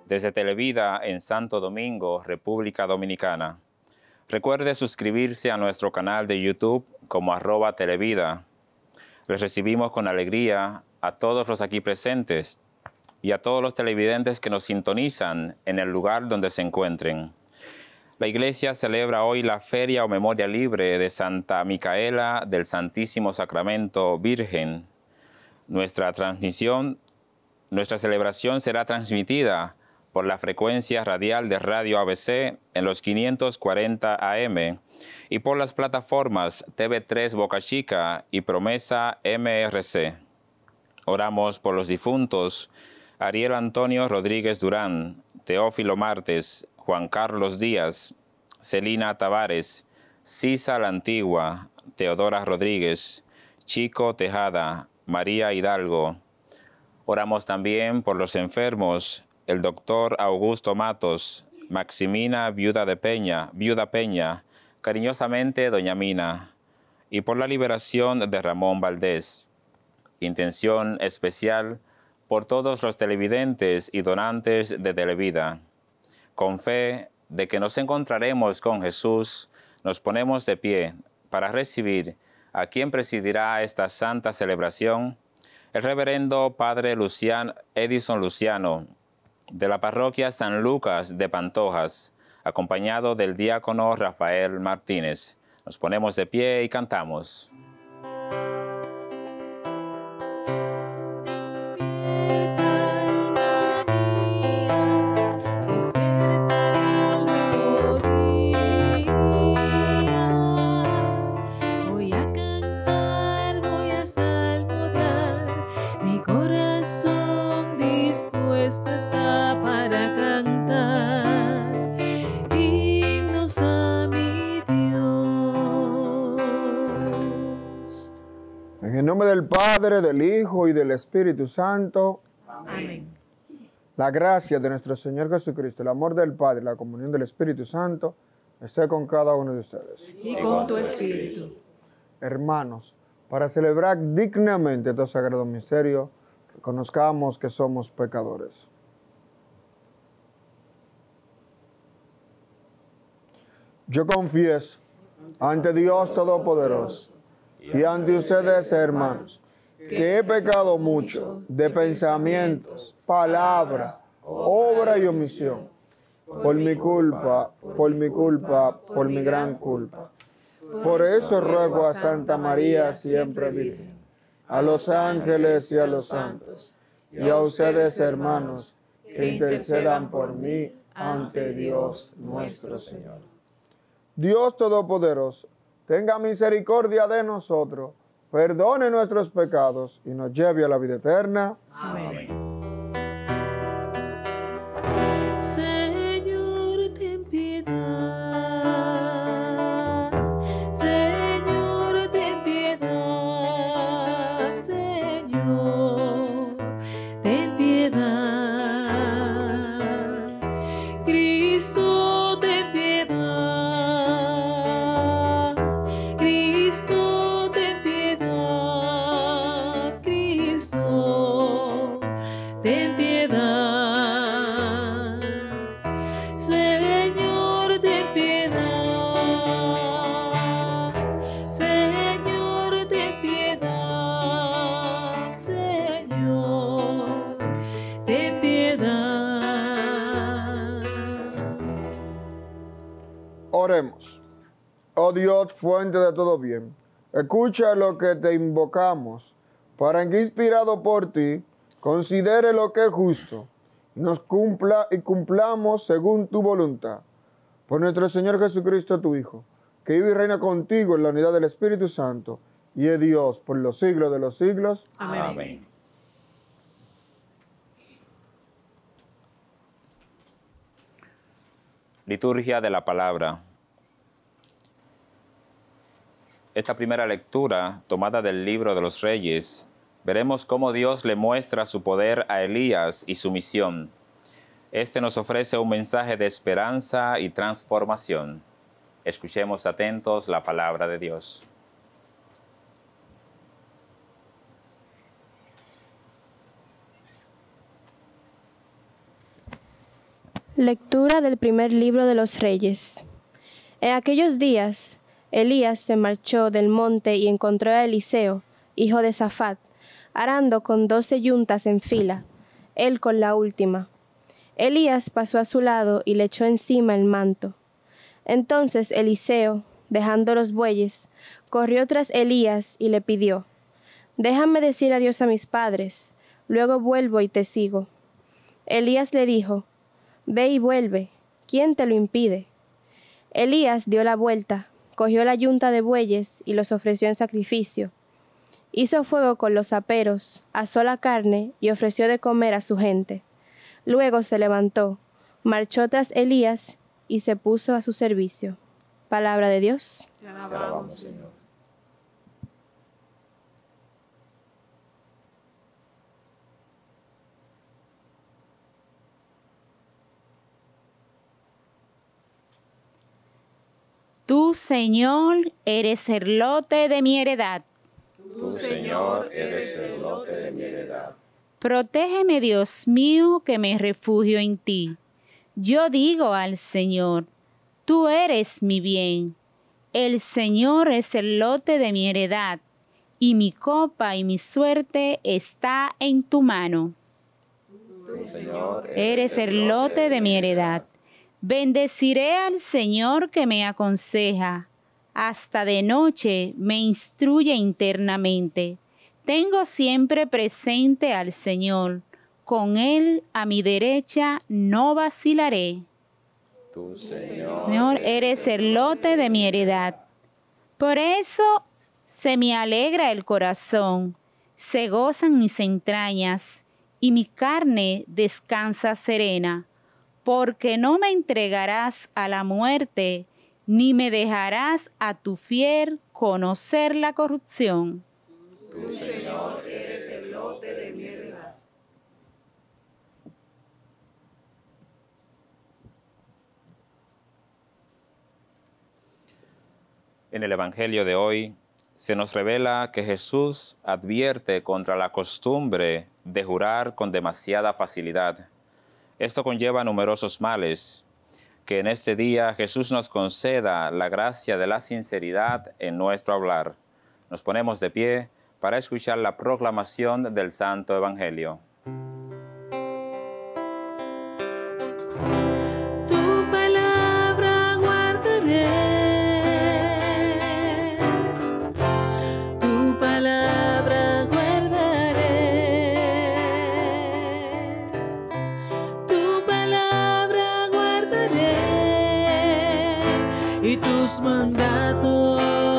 desde Televida en Santo Domingo, República Dominicana. Recuerde suscribirse a nuestro canal de YouTube como @Televida. Les recibimos con alegría a todos los aquí presentes y a todos los televidentes que nos sintonizan en el lugar donde se encuentren. La Iglesia celebra hoy la Feria o Memoria Libre de Santa Micaela del Santísimo Sacramento Virgen. Nuestra celebración será transmitida por la frecuencia radial de Radio ABC en los 540 AM y por las plataformas TV3 Boca Chica y Promesa MRC. Oramos por los difuntos Ariel Antonio Rodríguez Durán, Teófilo Martes, Juan Carlos Díaz, Celina Tavares, Cisa La Antigua, Teodora Rodríguez, Chico Tejada, María Hidalgo. Oramos también por los enfermos, el doctor Augusto Matos, Maximina Viuda Peña, cariñosamente Doña Mina, y por la liberación de Ramón Valdés. Intención especial por todos los televidentes y donantes de Televida. Con fe de que nos encontraremos con Jesús, nos ponemos de pie para recibir a quien presidirá esta santa celebración, el reverendo Padre Edison Luciano, de la parroquia San Lucas de Pantojas, acompañado del diácono Rafael Martínez. Nos ponemos de pie y cantamos. En el nombre del Padre, del Hijo y del Espíritu Santo. Amén. La gracia de nuestro Señor Jesucristo, el amor del Padre y la comunión del Espíritu Santo esté con cada uno de ustedes. Y con tu espíritu. Hermanos, para celebrar dignamente estos sagrados misterios, reconozcamos que somos pecadores. Yo confieso ante Dios Todopoderoso y ante ustedes, hermanos, que he pecado mucho de pensamientos, palabras, obra y omisión, por mi culpa, por mi gran culpa. Por eso ruego a Santa María, siempre Virgen, a los ángeles y a los santos, y a ustedes, hermanos, que intercedan por mí ante Dios nuestro Señor. Dios Todopoderoso, tenga misericordia de nosotros, perdone nuestros pecados y nos lleve a la vida eterna. Amén. Señor, ten piedad. Señor, ten piedad. Señor, ten piedad. Cristo, ten piedad. Cristo, ten piedad. Cristo, ten piedad. Señor, ten piedad. Señor, ten piedad. Señor, ten piedad. Oremos. Oh Dios, fuente de todo bien, escucha lo que te invocamos, para que, inspirado por ti, considere lo que es justo, y nos cumplamos según tu voluntad. Por nuestro Señor Jesucristo, tu Hijo, que vive y reina contigo en la unidad del Espíritu Santo, y es Dios por los siglos de los siglos. Amén. Amén. Liturgia de la Palabra. Esta primera lectura, tomada del Libro de los Reyes, veremos cómo Dios le muestra su poder a Elías y su misión. Este nos ofrece un mensaje de esperanza y transformación. Escuchemos atentos la palabra de Dios. Lectura del primer libro de los Reyes. En aquellos días, Elías se marchó del monte y encontró a Eliseo, hijo de Safat, arando con 12 yuntas en fila, él con la última. Elías pasó a su lado y le echó encima el manto. Entonces Eliseo, dejando los bueyes, corrió tras Elías y le pidió: «Déjame decir adiós a mis padres, luego vuelvo y te sigo». Elías le dijo: «Ve y vuelve, ¿quién te lo impide?». Elías dio la vuelta, cogió la yunta de bueyes y los ofreció en sacrificio. Hizo fuego con los aperos, asó la carne y ofreció de comer a su gente. Luego se levantó, marchó tras Elías y se puso a su servicio. Palabra de Dios. Te alabamos, Señor. Tú, Señor, eres el lote de mi heredad. Tú, Señor, eres el lote de mi heredad. Protégeme, Dios mío, que me refugio en ti. Yo digo al Señor, tú eres mi bien. El Señor es el lote de mi heredad, y mi copa y mi suerte está en tu mano. Tú, Señor, Eres el lote de mi heredad. Bendeciré al Señor que me aconseja. Hasta de noche me instruye internamente. Tengo siempre presente al Señor. Con Él a mi derecha no vacilaré. Tú, Señor, Señor, eres el lote de mi heredad. Por eso se me alegra el corazón, se gozan mis entrañas, y mi carne descansa serena, porque no me entregarás a la muerte, ni me dejarás a tu fiel conocer la corrupción. Tú, Señor, Eres el lote de mi heredad. En el Evangelio de hoy se nos revela que Jesús advierte contra la costumbre de jurar con demasiada facilidad. Esto conlleva numerosos males. Que en este día Jesús nos conceda la gracia de la sinceridad en nuestro hablar. Nos ponemos de pie para escuchar la proclamación del Santo Evangelio. Tu palabra guardaré, tu palabra guardaré, tu palabra guardaré y tus mandatos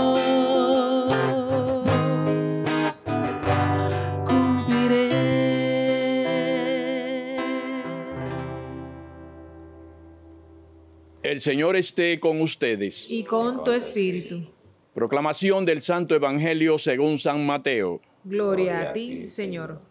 cumpliré. El Señor esté con ustedes. Y con tu espíritu. Proclamación del Santo Evangelio según San Mateo. Gloria a ti, Señor.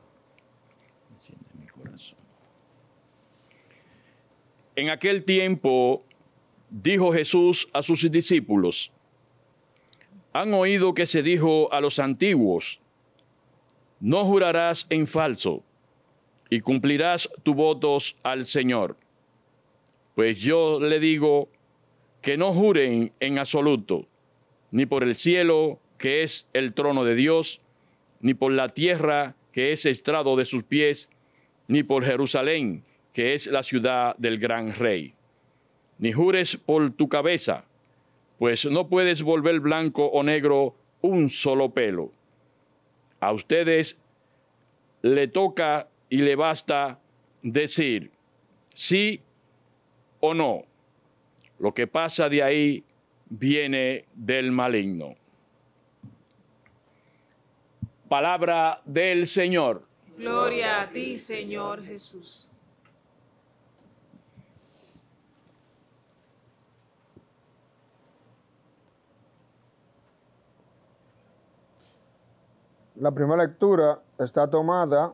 En aquel tiempo dijo Jesús a sus discípulos: han oído que se dijo a los antiguos: no jurarás en falso, y cumplirás tus votos al Señor. Pues yo le digo que no juren en absoluto, ni por el cielo, que es el trono de Dios, ni por la tierra, que es estrado de sus pies, ni por Jerusalén, que es la ciudad del gran rey. Ni jures por tu cabeza, pues no puedes volver blanco o negro un solo pelo. A ustedes le toca y le basta decir sí o no. Lo que pasa de ahí viene del maligno. Palabra del Señor. Gloria a ti, Señor Jesús. La primera lectura está tomada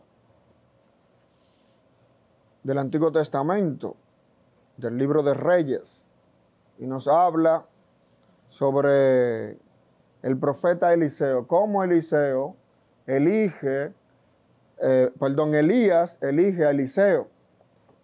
del Antiguo Testamento, del libro de Reyes, y nos habla sobre el profeta Eliseo, cómo Eliseo Elías elige a Eliseo.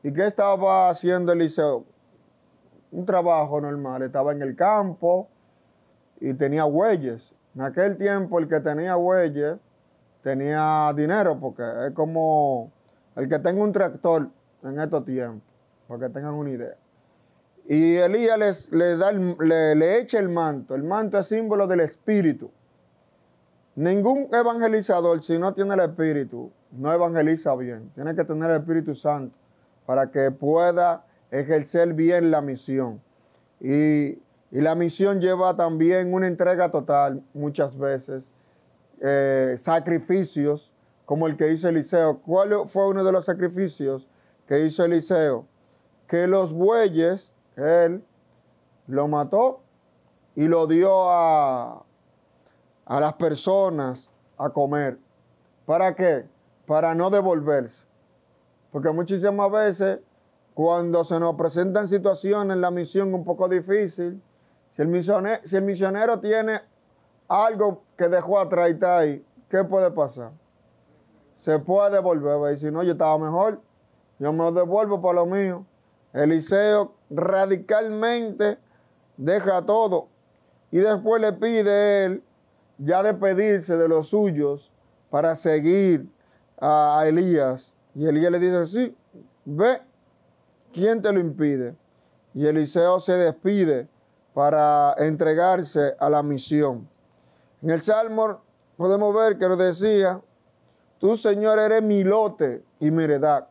¿Y qué estaba haciendo Eliseo? Un trabajo normal, estaba en el campo y tenía bueyes. En aquel tiempo el que tenía bueyes tenía dinero, porque es como el que tenga un tractor en estos tiempos, para que tengan una idea. Y Elías le echa el manto. El manto es símbolo del Espíritu. Ningún evangelizador, si no tiene el Espíritu, no evangeliza bien. Tiene que tener el Espíritu Santo para que pueda ejercer bien la misión. Y la misión lleva también una entrega total, muchas veces, sacrificios, como el que hizo Eliseo. ¿Cuál fue uno de los sacrificios que hizo Eliseo? Que los bueyes, él lo mató y lo dio a las personas a comer. ¿Para qué? Para no devolverse. Porque muchísimas veces, cuando se nos presentan situaciones en la misión un poco difícil, si el misionero tiene algo que dejó atrás y está ahí, ¿qué puede pasar? Se puede devolver, va a decir, no, yo estaba mejor, yo me lo devuelvo por lo mío. Eliseo radicalmente deja todo y después le pide él ya despedirse de los suyos para seguir a Elías. Y Elías le dice, sí, ve, ¿quién te lo impide? Y Eliseo se despide para entregarse a la misión. En el Salmo podemos ver que nos decía, tú, Señor, eres mi lote y mi heredad.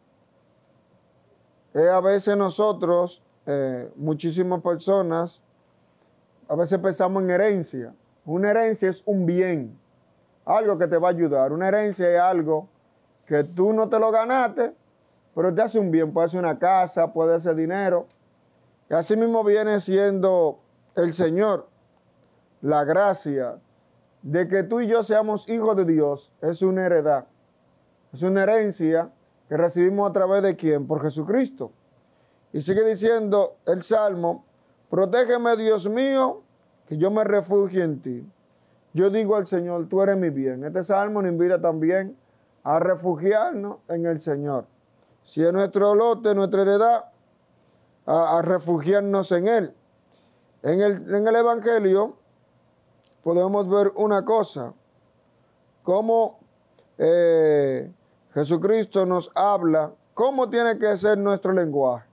A veces nosotros, muchísimas personas, a veces pensamos en herencia. Una herencia es un bien, algo que te va a ayudar. Una herencia es algo que tú no te lo ganaste, pero te hace un bien. Puede ser una casa, puede ser dinero. Y así mismo viene siendo el Señor. La gracia de que tú y yo seamos hijos de Dios es una heredad. Es una herencia que recibimos a través de ¿quién? Por Jesucristo. Y sigue diciendo el Salmo, protégeme, Dios mío, que yo me refugie en ti. Yo digo al Señor, tú eres mi bien. Este Salmo nos invita también a refugiarnos en el Señor. Si es nuestro lote, nuestra heredad, a refugiarnos en Él. En el Evangelio podemos ver una cosa, cómo Jesucristo nos habla, cómo tiene que ser nuestro lenguaje.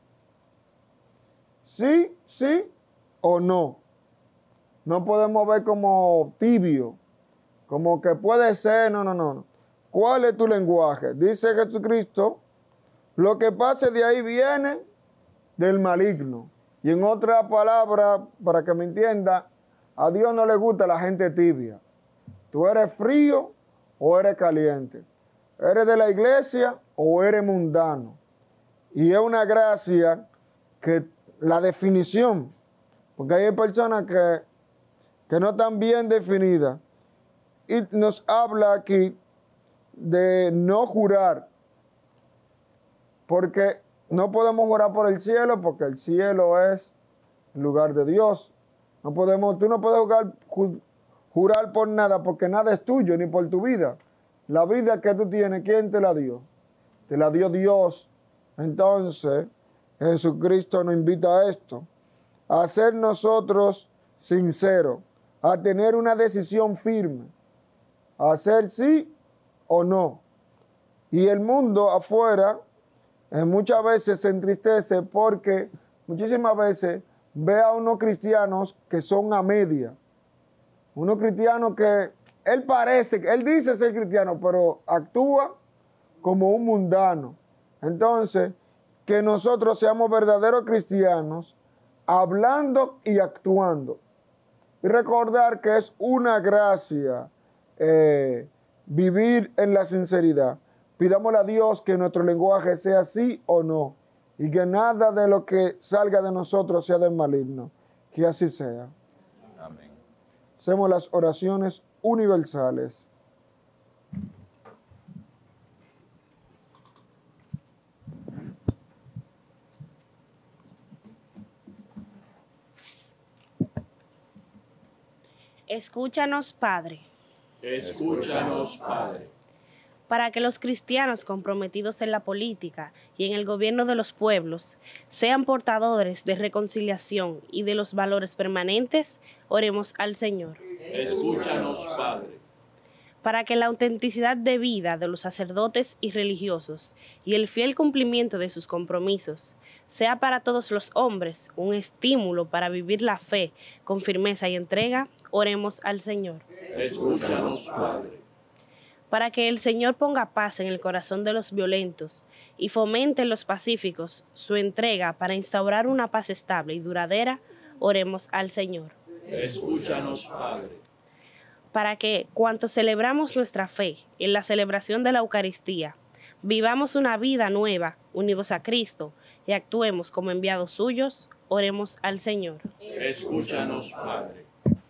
Sí, sí o no. No podemos ver como tibio, como que puede ser, no. ¿Cuál es tu lenguaje? Dice Jesucristo, lo que pase de ahí viene del maligno. Y en otra palabra, para que me entienda, a Dios no le gusta la gente tibia. Tú eres frío o eres caliente. Eres de la iglesia o eres mundano. Y es una gracia que la definición, porque hay personas que no están bien definidas. Y nos habla aquí de no jurar, porque no podemos jurar por el cielo, porque el cielo es el lugar de Dios. Tú no puedes jurar por nada, porque nada es tuyo, ni por tu vida. La vida que tú tienes, ¿quién te la dio? Te la dio Dios. Entonces, Jesucristo nos invita a esto, a ser nosotros sinceros, a tener una decisión firme, a hacer sí o no. Y el mundo afuera muchas veces se entristece porque muchísimas veces ve a unos cristianos que son a media. Unos cristianos que él dice ser cristiano, pero actúa como un mundano. Entonces, que nosotros seamos verdaderos cristianos, hablando y actuando. Y recordar que es una gracia vivir en la sinceridad. Pidámosle a Dios que nuestro lenguaje sea sí o no, y que nada de lo que salga de nosotros sea del maligno. Que así sea. Amén. Hacemos las oraciones universales. Escúchanos, Padre. Escúchanos, Padre. para que los cristianos comprometidos en la política y en el gobierno de los pueblos sean portadores de reconciliación y de los valores permanentes, oremos al Señor. Escúchanos, Padre. Para que la autenticidad de vida de los sacerdotes y religiosos y el fiel cumplimiento de sus compromisos sea para todos los hombres un estímulo para vivir la fe con firmeza y entrega, oremos al Señor. Escúchanos, Padre. Para que el Señor ponga paz en el corazón de los violentos y fomente en los pacíficos su entrega para instaurar una paz estable y duradera, oremos al Señor. Escúchanos, Padre. Para que, cuanto celebramos nuestra fe en la celebración de la Eucaristía, vivamos una vida nueva, unidos a Cristo, y actuemos como enviados suyos, oremos al Señor. Escúchanos, Padre.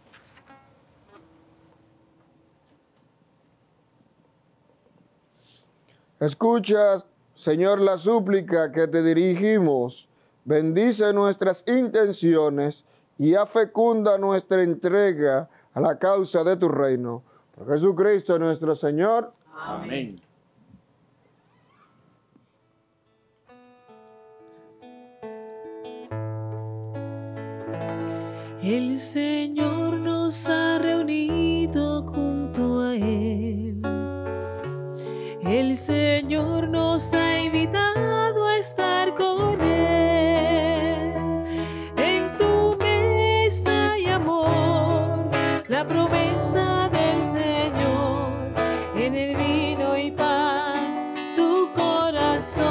Escucha, Señor, la súplica que te dirigimos. Bendice nuestras intenciones y afecunda nuestra entrega a la causa de tu reino. Por Jesucristo nuestro Señor. Amén. El Señor nos ha reunido junto a Él. El Señor nos ha invitado a estar con Él. En tu mesa hay amor, la promesa del Señor, en el vino y pan, su corazón.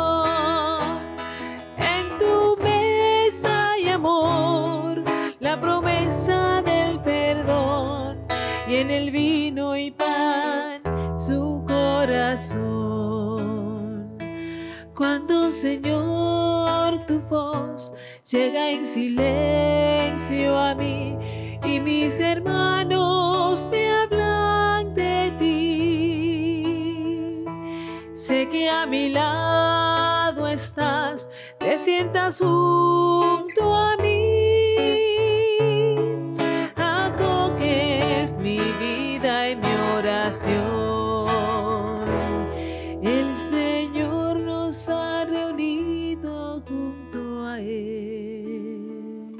En tu mesa hay amor, la promesa del perdón, y en el vino y pan, su corazón. Cuando, Señor, tu voz llega en silencio a mí y mis hermanos me hablan de ti, sé que a mi lado estás, te sientas junto a mí, acoges mi vida y mi oración. El Señor nos ha reunido junto a Él.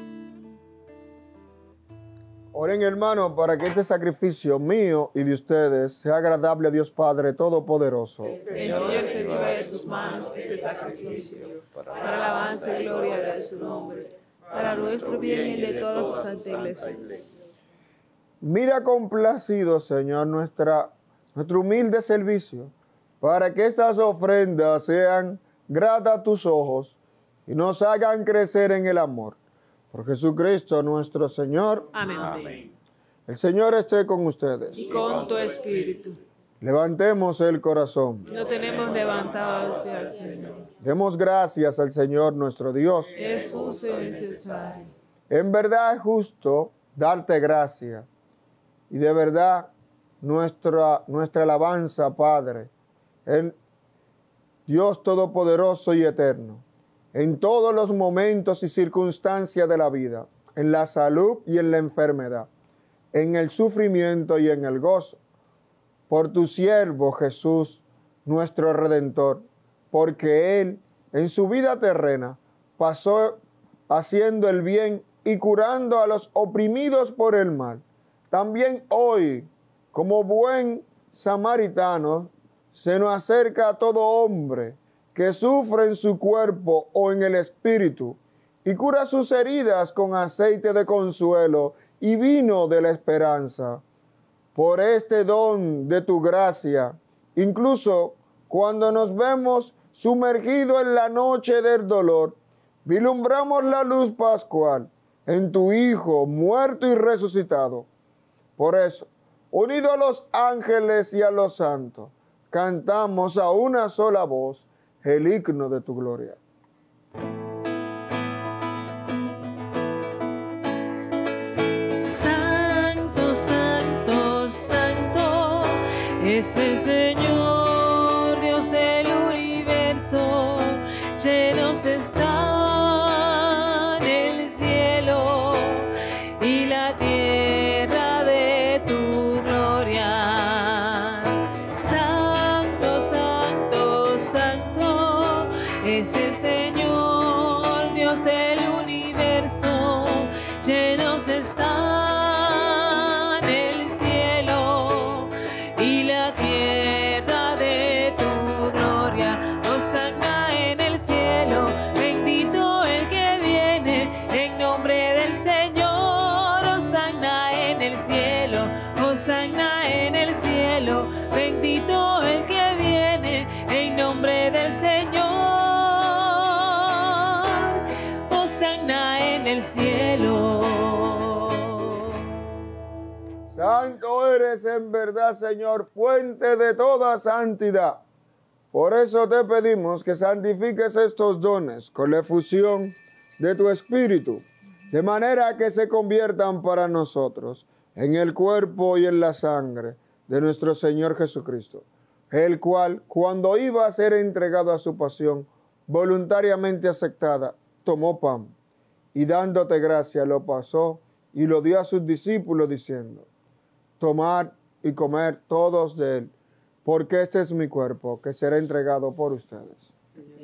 Oren, hermanos, para que este sacrificio mío y de ustedes sea agradable a Dios Padre Todopoderoso. Señor, reciba de tus manos este sacrificio para alabanza y gloria de su nombre, para nuestro bien y de toda su santa iglesia. Mira complacido, Señor, nuestro humilde servicio, para que estas ofrendas sean gratas a tus ojos y nos hagan crecer en el amor. Por Jesucristo nuestro Señor. Amén. Amén. El Señor esté con ustedes. Y con tu espíritu. Levantemos el corazón. Lo tenemos levantado hacia el Señor. Demos gracias al Señor nuestro Dios. Jesús es necesario. En verdad es justo darte gracia. Y de verdad nuestra alabanza, Padre, en Dios Todopoderoso y Eterno, en todos los momentos y circunstancias de la vida, en la salud y en la enfermedad, en el sufrimiento y en el gozo, por tu siervo Jesús, nuestro Redentor, porque Él en su vida terrena pasó haciendo el bien y curando a los oprimidos por el mal. También hoy, como buen samaritano, se nos acerca a todo hombre que sufre en su cuerpo o en el espíritu y cura sus heridas con aceite de consuelo y vino de la esperanza. Por este don de tu gracia, incluso cuando nos vemos sumergidos en la noche del dolor, vislumbramos la luz pascual en tu Hijo muerto y resucitado. Por eso, unidos a los ángeles y a los santos, cantamos a una sola voz el himno de tu gloria. Santo, santo, santo es el Señor, Dios del universo. Llenos están el cielo y la tierra de tu gloria. Santo, Santo eres en verdad, Señor, fuente de toda santidad. Por eso te pedimos que santifiques estos dones con la efusión de tu Espíritu, de manera que se conviertan para nosotros en el cuerpo y en la sangre de nuestro Señor Jesucristo, el cual, cuando iba a ser entregado a su pasión, voluntariamente aceptada, tomó pan y dándote gracia lo pasó y lo dio a sus discípulos diciendo: tomad y comer todos de él, porque este es mi cuerpo que será entregado por ustedes.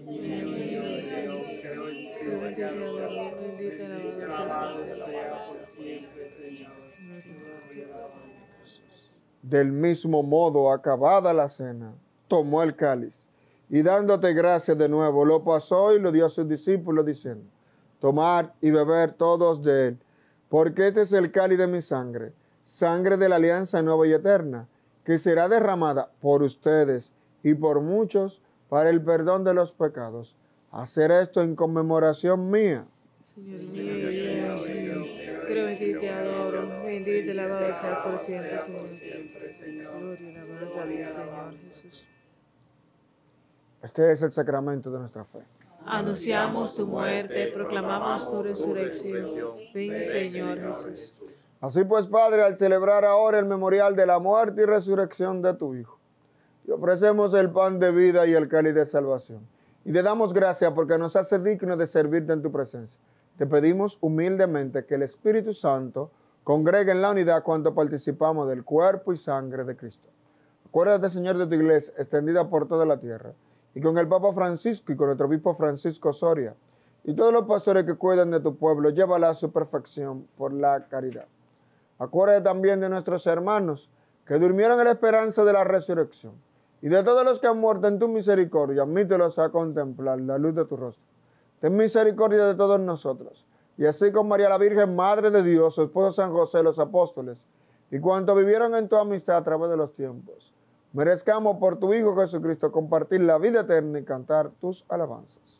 Del mismo modo, acabada la cena, tomó el cáliz y dándote gracias de nuevo, lo pasó y lo dio a sus discípulos diciendo: tomad y beber todos de él, porque este es el cáliz de mi sangre, sangre de la alianza nueva y eterna, que será derramada por ustedes y por muchos para el perdón de los pecados. Hacer esto en conmemoración mía. Señor mío, Dios mío, creo en ti, te adoro, bendito y alabado seas por siempre, Señor. Gloria y alabanza a Dios, Señor Jesús. Este es el sacramento de nuestra fe. Anunciamos tu muerte, proclamamos tu resurrección. Ven, Señor Jesús. Así pues, Padre, al celebrar ahora el memorial de la muerte y resurrección de tu Hijo, te ofrecemos el pan de vida y el cáliz de salvación. Y te damos gracias porque nos hace dignos de servirte en tu presencia. Te pedimos humildemente que el Espíritu Santo congregue en la unidad cuando participamos del cuerpo y sangre de Cristo. Acuérdate, Señor, de tu iglesia extendida por toda la tierra, y con el Papa Francisco y con nuestro obispo Francisco Soria, y todos los pastores que cuidan de tu pueblo, llévala a su perfección por la caridad. Acuérdate también de nuestros hermanos que durmieron en la esperanza de la resurrección, y de todos los que han muerto en tu misericordia, admítelos a contemplar la luz de tu rostro. Ten misericordia de todos nosotros, y así con María la Virgen, Madre de Dios, su esposo San José, los apóstoles, y cuantos vivieron en tu amistad a través de los tiempos, merezcamos por tu Hijo Jesucristo compartir la vida eterna y cantar tus alabanzas.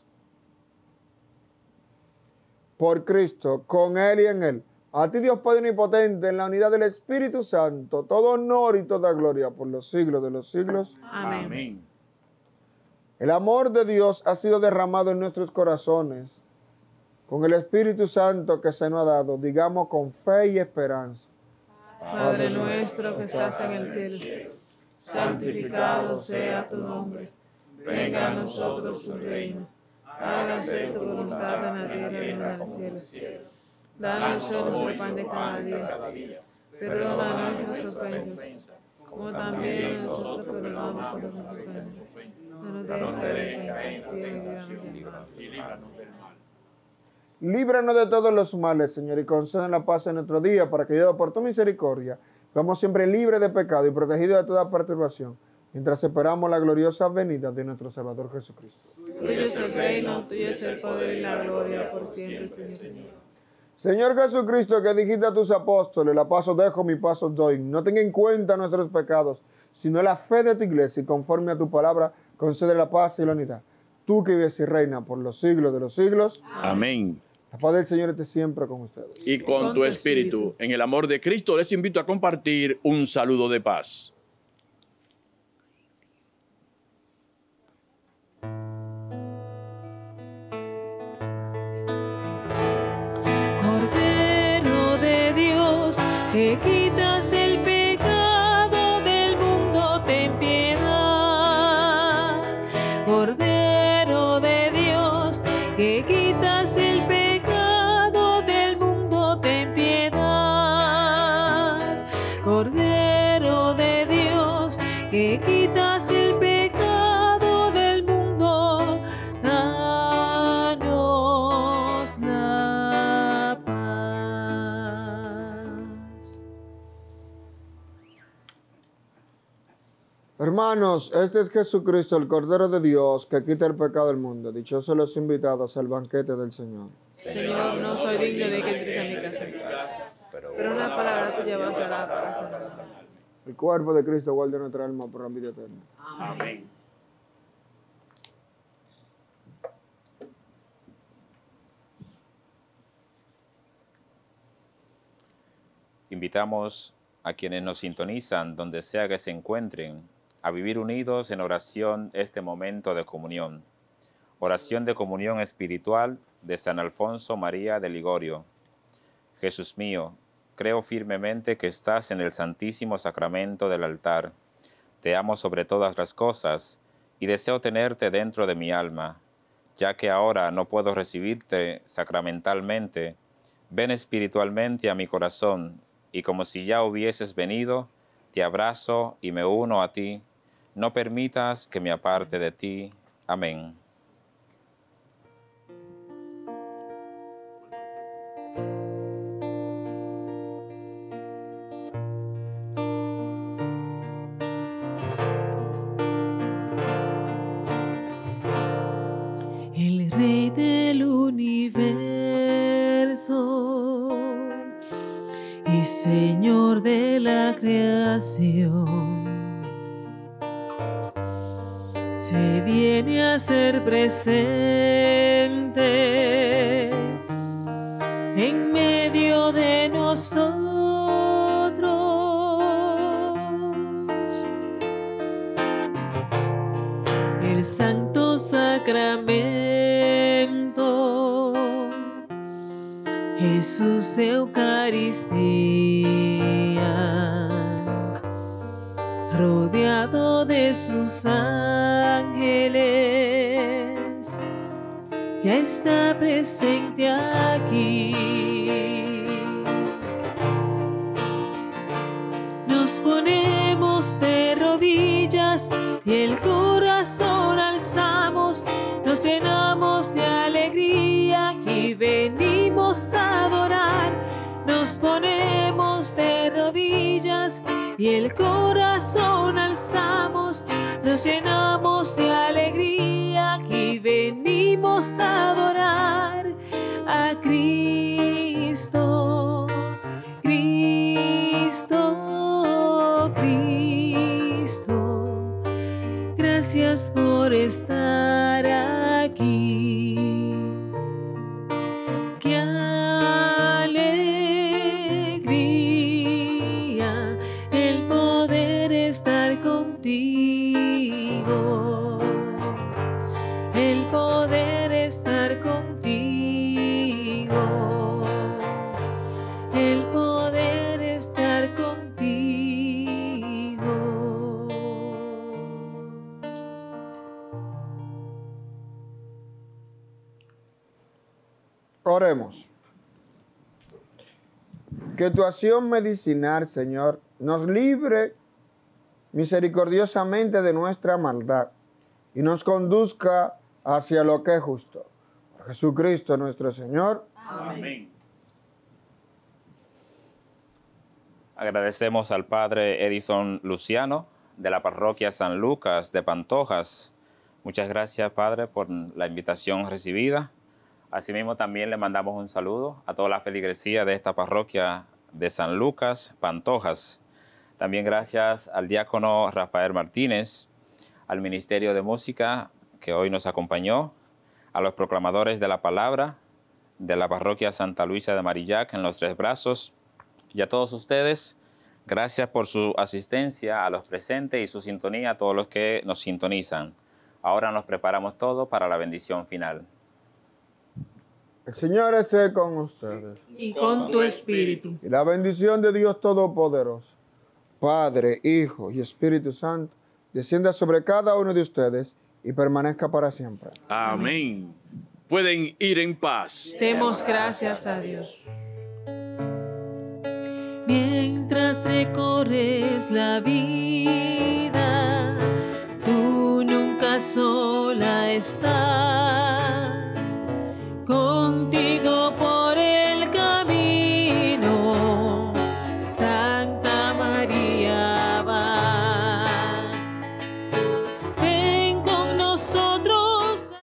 Por Cristo, con Él y en Él, a ti Dios Padre Omnipotente, en la unidad del Espíritu Santo, todo honor y toda gloria por los siglos de los siglos. Amén. Amén. El amor de Dios ha sido derramado en nuestros corazones con el Espíritu Santo que se nos ha dado, digamos con fe y esperanza. Padre nuestro que estás en el cielo, santificado sea tu nombre. Venga a nosotros tu reino. Hágase tu voluntad en la tierra y en el cielo. Danos hoy nuestro pan de cada día. Perdona nuestras ofensas, como también nosotros perdonamos a los que nos ofenden. No nos dejes caer en tentación y líbranos del mal. Líbranos de todos los males, Señor, y concédenos la paz en nuestro día, para que, ayudados por tu misericordia, vamos siempre libres de pecado y protegidos de toda perturbación, mientras esperamos la gloriosa venida de nuestro Salvador Jesucristo. Tuyo es el reino, tuyo es el poder y la gloria por siempre, Señor. Señor Jesucristo, que dijiste a tus apóstoles: la paz os dejo, mi paz os doy. No tenga en cuenta nuestros pecados, sino la fe de tu iglesia, y conforme a tu palabra, concede la paz y la unidad. Tú que vives y reinas por los siglos de los siglos. Amén. La paz del Señor esté siempre con ustedes. Y con tu espíritu, en el amor de Cristo, les invito a compartir un saludo de paz. Cordero de Dios, que quitas el pecado del mundo, ten piedad. Cordero de Dios, que quitas el pecado del mundo, ten piedad. Cordero de Dios, que quitas el pecado del mundo, danos la paz. Hermanos, este es Jesucristo, el Cordero de Dios, que quita el pecado del mundo. Dichosos los invitados al banquete del Señor. Señor, no soy digno de que entres a mi casa, pero una palabra tuya bastará para salvarme. El cuerpo de Cristo guarda nuestra alma por la vida eterna. Amén. Invitamos a quienes nos sintonizan donde sea que se encuentren, a vivir unidos en oración este momento de comunión. Oración de comunión espiritual de San Alfonso María de Ligorio. Jesús mío, creo firmemente que estás en el santísimo sacramento del altar. Te amo sobre todas las cosas y deseo tenerte dentro de mi alma. Ya que ahora no puedo recibirte sacramentalmente, ven espiritualmente a mi corazón, y como si ya hubieses venido, te abrazo y me uno a ti. No permitas que me aparte de ti. Amén. El Rey del universo y Señor de la creación, se viene a ser presente en medio de nosotros. El Santo Sacramento, Jesús Eucaristía, rodeado de sus ángeles, ya está presente aquí. Nos ponemos de rodillas y el corazón alzamos, nos llenamos de alegría y venimos a adorar. Nos ponemos de rodillas y el corazón alzamos, nos llenamos de alegría y venimos a adorar a Cristo, Cristo, Cristo. Gracias por estar aquí. Qué alegría el poder estar contigo, el poder estar contigo, el poder estar contigo. Oremos. Que tu acción medicinal, Señor, nos libre misericordiosamente de nuestra maldad y nos conduzca hacia lo que es justo. Por Jesucristo nuestro Señor. Amén. Agradecemos al Padre Edison Luciano de la Parroquia San Lucas de Pantojas. Muchas gracias, Padre, por la invitación recibida. Asimismo, también le mandamos un saludo a toda la feligresía de esta parroquia de San Lucas, Pantojas. También gracias al diácono Rafael Martínez, al Ministerio de Música que hoy nos acompañó, a los proclamadores de la palabra de la parroquia Santa Luisa de Marillac en Los Tres Brazos, y a todos ustedes, gracias por su asistencia, a los presentes y su sintonía, a todos los que nos sintonizan. Ahora nos preparamos todos para la bendición final. El Señor esté con ustedes. Y con tu espíritu. Y la bendición de Dios Todopoderoso, Padre, Hijo y Espíritu Santo, descienda sobre cada uno de ustedes y permanezca para siempre. Amén. Pueden ir en paz. Demos gracias a Dios. Mientras recorres la vida, tú nunca sola estás.